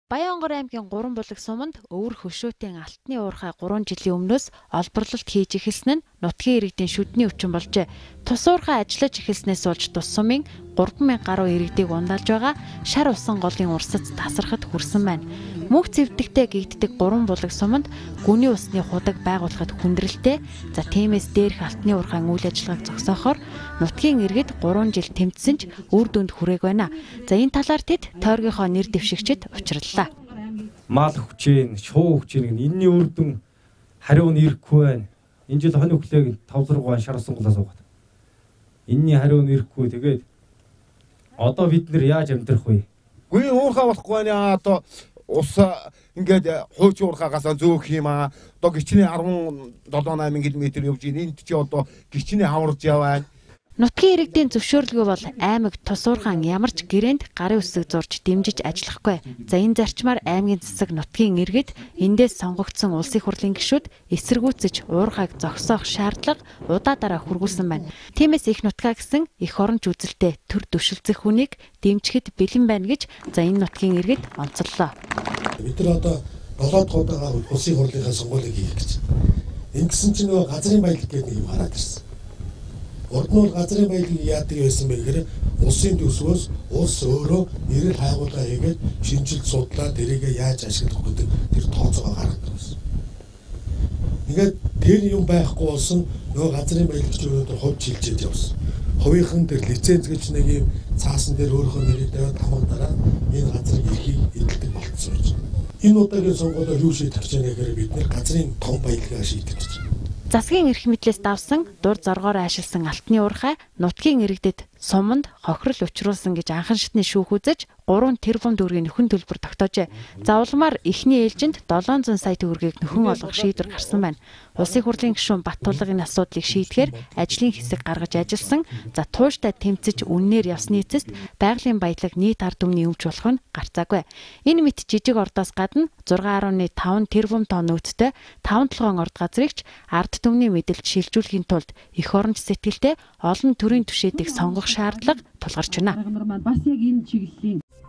Баянгор аймгийн Гурван булаг суманд өвөр хөшөөтийн алтны уурхай 3 жилийн өмнөөс олборлолт хийж эхэлсэн нь нутгийн иргэдийн шүдний өвчин болжээ. Тус уурхай ажиллаж эхэлснээс болж тус сумын 3,000 гаруй иргэдийг ундалж байгаа шар усан голын урсац тасархад хүрсэн байна. Мөнх цэвдэгтэй гэгддэг Гурван булаг суманд гүний усны худаг байгуулахад хүндрэлтэй. За тиймээс дээрх алтны уурхайн үйл ажиллагааг зогсоохоор нутгийн иргэд 3 жил тэмцсэн ч үр дүнд хүрээг байна. За энэ талаар тэд тойргийнхоо нэр дэвшигчид учрлаа. Мал хүчээн, шуу хүчээн энэний үр дүн хариу нь ирэхгүй байна. Энэ жил хонь өглөөг 5-6 шар усан голоос угаад. Энэний хариу нь ирэхгүй. Тэгээд одоо бид нэр яаж амьдрах вэ? Үгүй уурхай болохгүй байна. Одоо ус ингээд хуучин уурхайгаас зөөх юм аа. Одоо гिचний 17-8 км явж ийн. Энд чи одоо гिचний хаварж яваа. Нутгийн иргэдийн зөвшөөрлгүй бол аймаг тус уурхайн ямар ч гэрээнд гарын үсэг зурж дэмжиж ажиллахгүй. За энэ зарчмаар аймгийн засаг нутгийн иргэд эндээс сонгогдсон улсын хурлын гишүүд эсэргүүцэж уурхайг зогсоох шаардлага удаа дараа хүргүүлсэн байна. Тиймээс их нутгаа гэсэн их оронч үзэлтэй төр дөшөлцөх хүнийг дэмжихэд бэлэн байна гэж за энэ нутгийн иргэд онцоллоо. Бид нар одоо 7 дахь удаага улсын хурлынхаа сонгуулийг хийх гэж. Ингэсэн чинь нөгөө газрын баялаг гэдэг юм хараад ирсэн. Урд нь газрын баялагийг яадаг байсан бэ гэхээр улсын төсвөөс улс өөрөө нэрэл хайгуулга хийгээд шинжилж судлаад тэрийгэ яаж ашиглах гэдэг тэр тооцоогоо гаргадаг байсан. Ингээд тэр юм байхгүй болсон нөгөө газрын баялагч өнөөдөр хувь чилжээд явсан. Хувийнхан тэр лиценз гэж нэг юм цаасан дээр өөрийнхөө нэрийг тавиад хамгаалаараа энэ газрыг эрхийг эдэлдэг болцсон байж байна. Энэ удаагийн сонгуульд юу шийдэх гэж байна гэхээр бид нэр газрын том баялагаа шийдэх гэж байна. Засгийн эрх мэдлээс давсан дур зоргоор аашилсан алтны уурхай нутгийн иргэдэд суманд хохирол учруулсан гэж анхан шатны шүүх үзэж 3 тэрбум төгрөгийн нөхөн төлбөр тогтоожээ. За улмаар эхний ээлжинд 700 сая төгрөгийг нөхөн олгох шийдвэр гарсан байна. Улсын хурлын гишүүн Баттулгын асуудлыг шийдэхээр ажлын хэсэг гаргаж ажилласан. За тууштай тэмцэж үннээр явсны эцэст байгалийн баялаг нийт ард түмний өмч болох нь гарцаагүй. Энэ мэт жижиг ордоос гадна 6.5 тэрбум тонн нөөцтэй 5-7 орд газрыгч ард түмний мэдээлж шилжүүлэхийн тулд эх оронч сэтгэлтэй олон төрлийн түшээдийг сонгох шаардлага тулгарч байна. Бас яг энэ чиглэлийн